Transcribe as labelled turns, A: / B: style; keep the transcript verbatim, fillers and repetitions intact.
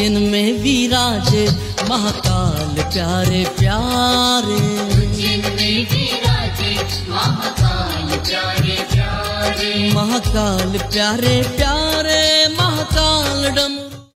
A: जिनमें विराजे महाकाल प्यारे प्यारे,
B: जिनमें विराजे महाकाल प्यारे प्यारे,
A: महाकाल प्यारे प्यारे, महाकाल डमरू